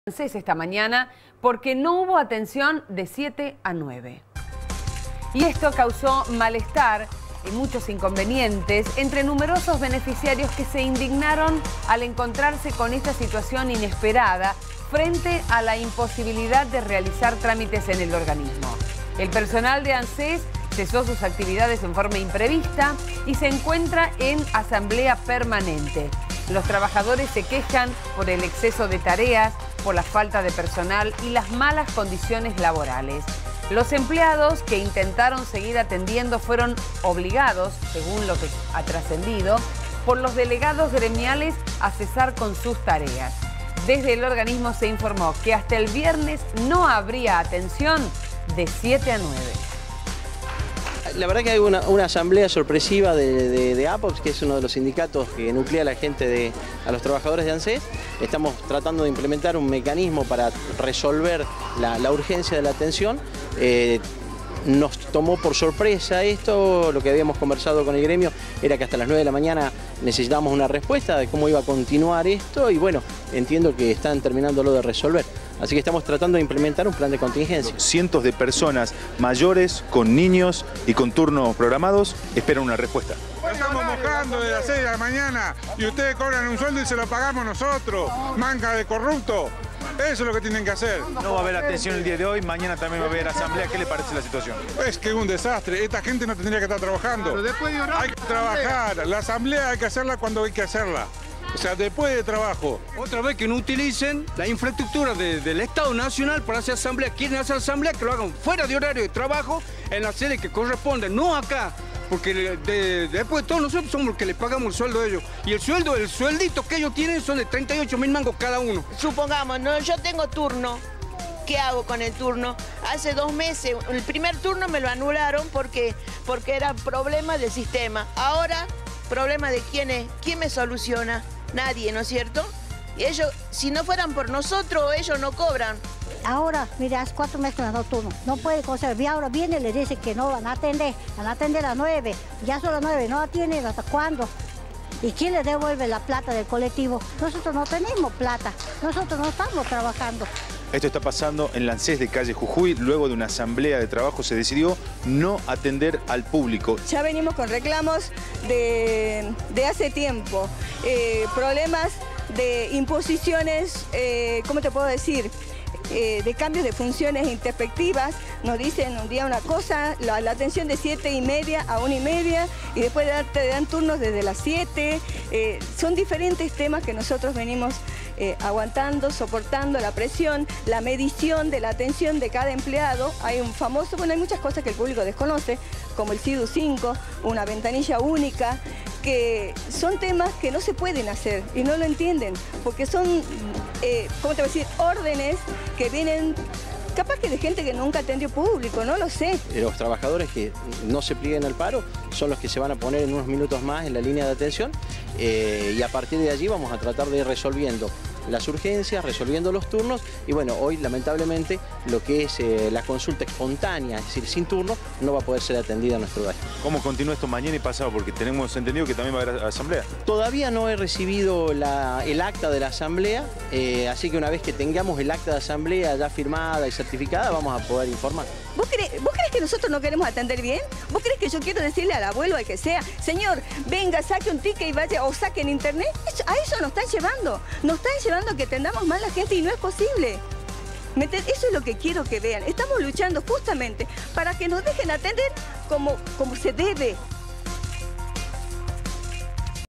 Esta mañana porque no hubo atención de 7 a 9. Y esto causó malestar y muchos inconvenientes entre numerosos beneficiarios que se indignaron al encontrarse con esta situación inesperada frente a la imposibilidad de realizar trámites en el organismo. El personal de ANSES cesó sus actividades en forma imprevista y se encuentra en asamblea permanente. Los trabajadores se quejan por el exceso de tareas, por la falta de personal y las malas condiciones laborales. Los empleados que intentaron seguir atendiendo fueron obligados, según lo que ha trascendido, por los delegados gremiales a cesar con sus tareas. Desde el organismo se informó que hasta el viernes no habría atención de 7 a 9. La verdad que hay una asamblea sorpresiva de APOX, que es uno de los sindicatos que nuclea a los trabajadores de ANSES. Estamos tratando de implementar un mecanismo para resolver la urgencia de la atención. Nos tomó por sorpresa esto, lo que habíamos conversado con el gremio era que hasta las 9 de la mañana necesitábamos una respuesta de cómo iba a continuar esto y bueno, entiendo que están terminándolo de resolver. Así que estamos tratando de implementar un plan de contingencia. Cientos de personas mayores, con niños y con turnos programados, esperan una respuesta. Estamos mojando desde las 6 de la mañana y ustedes cobran un sueldo y se lo pagamos nosotros. Manga de corrupto. Eso es lo que tienen que hacer. No va a haber atención el día de hoy, mañana también va a haber asamblea. ¿Qué le parece la situación? Es que es un desastre. Esta gente no tendría que estar trabajando. Hay que trabajar. La asamblea hay que hacerla cuando hay que hacerla. O sea, después de trabajo. Otra vez que no utilicen la infraestructura del Estado Nacional para hacer asamblea. Quieren hacer asamblea, que lo hagan fuera de horario de trabajo, en la sede que corresponde, no acá. Porque después de todos nosotros somos los que les pagamos el sueldo a ellos. Y el sueldito que ellos tienen son de 38.000 mangos cada uno. Supongamos, no, yo tengo turno. ¿Qué hago con el turno? Hace 2 meses, el primer turno me lo anularon porque era problema del sistema. Ahora, ¿problema de quién es? ¿Quién me soluciona? Nadie, ¿no es cierto? Y ellos, si no fueran por nosotros, ellos no cobran. Ahora, mira, hace 4 meses que me da turno, no puede conseguir. Ahora viene y le dice que no van a atender a las 9, ya son las 9, no atienden, ¿hasta cuándo? ¿Y quién le devuelve la plata del colectivo? Nosotros no tenemos plata, nosotros no estamos trabajando. Esto está pasando en la ANSES de calle Jujuy. Luego de una asamblea de trabajo se decidió no atender al público. Ya venimos con reclamos de hace tiempo, problemas de imposiciones, ¿cómo te puedo decir? De cambios de funciones introspectivas, nos dicen un día una cosa, la atención de 7:30 a 1:30 y después te dan turnos desde las 7. Son diferentes temas que nosotros venimos aguantando, soportando la presión, la medición de la atención de cada empleado. Hay un famoso, bueno, hay muchas cosas que el público desconoce, como el CIDU 5, una ventanilla única, que son temas que no se pueden hacer y no lo entienden, porque son, ¿cómo te voy a decir?, órdenes que vienen capaz que de gente que nunca atendió público, no lo sé. Los trabajadores que no se plieguen al paro son los que se van a poner en unos minutos más en la línea de atención y a partir de allí vamos a tratar de ir resolviendo las urgencias, resolviendo los turnos y bueno, hoy lamentablemente lo que es la consulta espontánea, es decir, sin turno, no va a poder ser atendida en nuestro hogar. ¿Cómo continúa esto mañana y pasado? Porque tenemos entendido que también va a haber asamblea. Todavía no he recibido el acta de la asamblea, así que una vez que tengamos el acta de asamblea ya firmada y certificada, vamos a poder informar. ¿Vos crees que nosotros no queremos atender bien? ¿Vos crees que yo quiero decirle al abuelo, al que sea, señor, venga, saque un ticket y vaya, o saque en internet? A eso nos están llevando. Nos están llevando a que atendamos mal a la gente y no es posible. Eso es lo que quiero que vean. Estamos luchando justamente para que nos dejen atender como se debe.